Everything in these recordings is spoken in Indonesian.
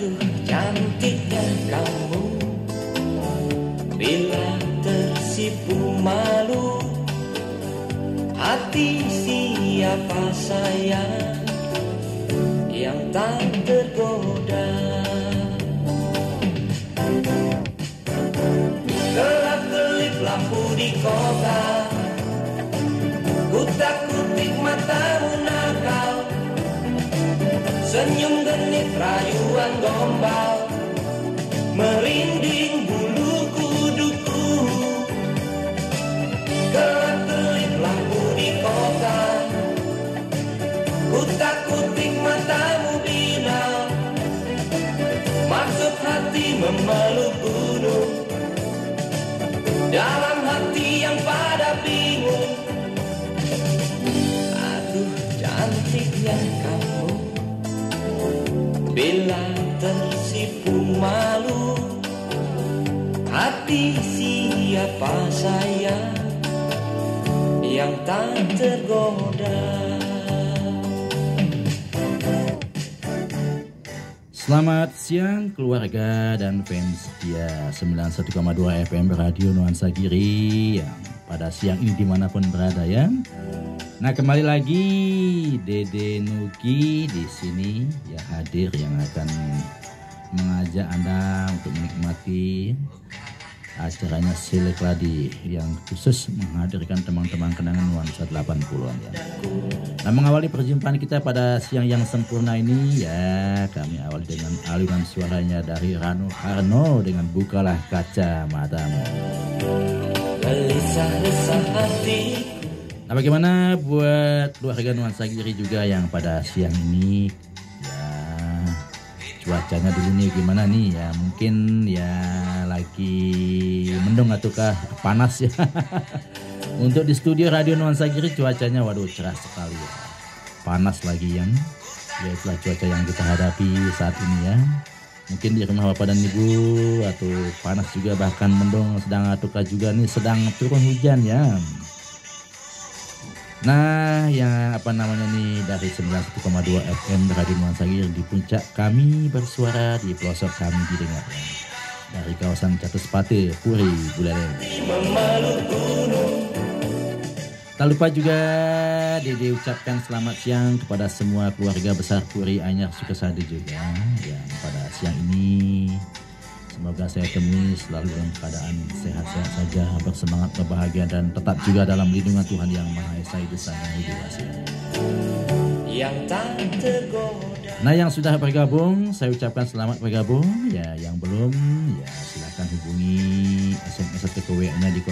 Aduh cantiknya kamu, bila tersipu malu, hati siapa sayang yang tak tergoda. Gelap-gelip lampu di kota, kutak-kutik matamu nakal, senyum genit rayuan gombal, merinding bulu kuduku. Gelap-gelip lampu di kota, kutak-kutik matamu binal, maksud hati memeluk gunung, dalam hati yang pada bingung. Aduh cantiknya kamu, bila tersipu malu, hati siapa sayang yang tak tergoda. Selamat siang keluarga dan fans setia 91,2 FM Radio Nuansa Giri yang pada siang ini dimanapun berada ya. Nah kembali lagi Dede Nuki di sini ya hadir yang akan mengajak Anda untuk menikmati acaranya Silik Ladi yang khusus menghadirkan teman-teman kenangan nuansa 80-an ya. Nah mengawali perjumpaan kita pada siang yang sempurna ini ya, kami awali dengan alunan suaranya dari Rano Karno dengan Bukalah Kaca Matamu. Gelisah-lisah hati. Nah bagaimana buat keluarga Nuansa Giri juga yang pada siang ini ya, cuacanya dulu nih gimana nih ya, mungkin ya lagi mendung ataukah panas ya. Untuk di studio Radio Nuansa Giri cuacanya waduh cerah sekali ya. Panas lagi yang ya itulah cuaca yang kita hadapi saat ini ya. Mungkin di rumah Bapak dan Ibu atau panas juga bahkan mendung sedang ataukah juga nih sedang turun hujan ya. Nah yang apa namanya nih dari 91,2 FM Radio Nuansa Giri di puncak kami bersuara, di pelosok kami didengar ya. Dari kawasan Catuspate, Puri, Buleleng. Tak lupa juga Dede ucapkan selamat siang kepada semua keluarga besar Puri Anyar Sukasadi juga yang pada siang ini semoga saya temui selalu dalam keadaan sehat-sehat saja, bersemangat, berbahagia dan tetap juga dalam lindungan Tuhan Yang Maha Esa di sana hidup yang tak tergoda. Nah yang sudah bergabung saya ucapkan selamat bergabung ya, yang belum ya silakan hubungi SMS atau WA-nya di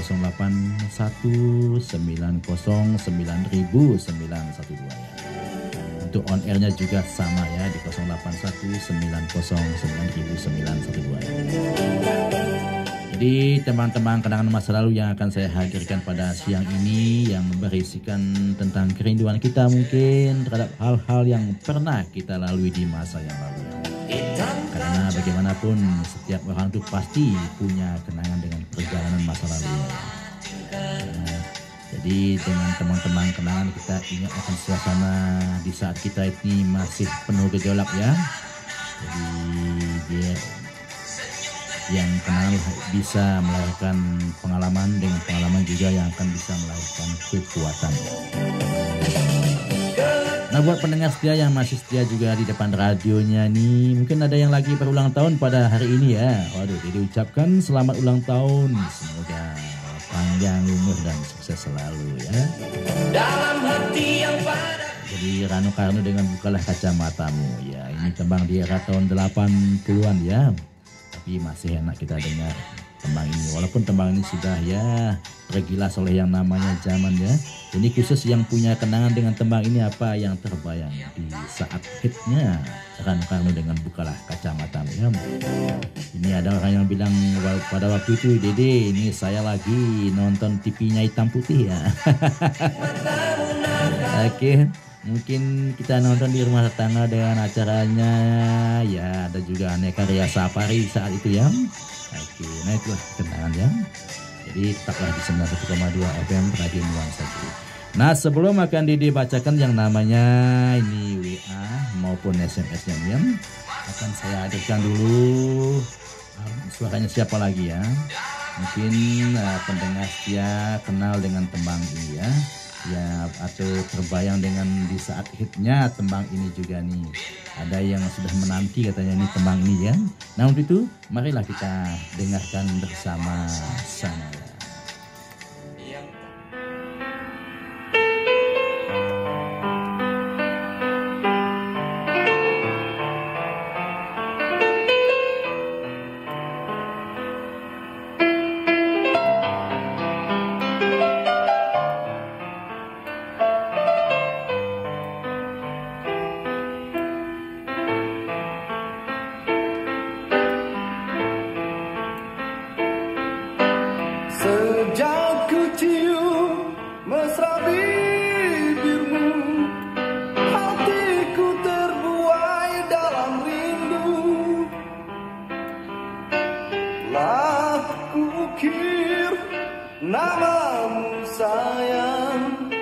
0819090912 ya. Untuk on air-nya juga sama ya di 0819090912 ya. Jadi teman-teman kenangan masa lalu yang akan saya hadirkan pada siang ini yang berisikan tentang kerinduan kita mungkin terhadap hal-hal yang pernah kita lalui di masa yang lalu. Karena bagaimanapun setiap orang itu pasti punya kenangan dengan perjalanan masa lalu. Nah, jadi dengan teman-teman kenangan kita ingat akan suasana di saat kita ini masih penuh gejolak ya. Jadi dia yang kenal bisa melahirkan pengalaman, dengan pengalaman juga yang akan bisa melahirkan kekuatan. Nah buat pendengar setia yang masih setia juga di depan radionya nih, mungkin ada yang lagi berulang tahun pada hari ini ya. Waduh, jadi ucapkan selamat ulang tahun, semoga panjang umur dan sukses selalu ya. Dalam hati yang pada. Jadi Rano Karno dengan Bukalah Kaca Matamu ya, ini tembang di era tahun 80-an ya. Tapi masih enak kita dengar tembang ini, walaupun tembang ini sudah ya tergilas oleh yang namanya zaman ya. Ini khusus yang punya kenangan dengan tembang ini apa yang terbayang di saat hitnya Rano Karno dengan Bukalah Kaca Matamu ya. Ini ada orang yang bilang pada waktu itu, Dede ini saya lagi nonton TV-nya hitam putih ya. Oke. Mungkin kita nonton di rumah tetangga dengan acaranya ya, ada juga aneka ria safari saat itu ya. Oke, nah itulah kenangan ya. Jadi tetaplah di 91,2 FM Radio Nuansa Giri. Nah sebelum akan dibacakan yang namanya ini WA maupun SMS-nya ya, akan saya hadirkan dulu. Suaranya siapa lagi ya? Mungkin pendengar setia kenal dengan tembang ini ya. Ya, atau terbayang dengan di saat hitnya tembang ini juga nih. Ada yang sudah menanti katanya nih tembang ini ya. Nah untuk itu marilah kita dengarkan bersama-sama. Sejak ku cium mesra bibirmu, hatiku terbuai dalam rindu. Telah ku ukir namamu sayang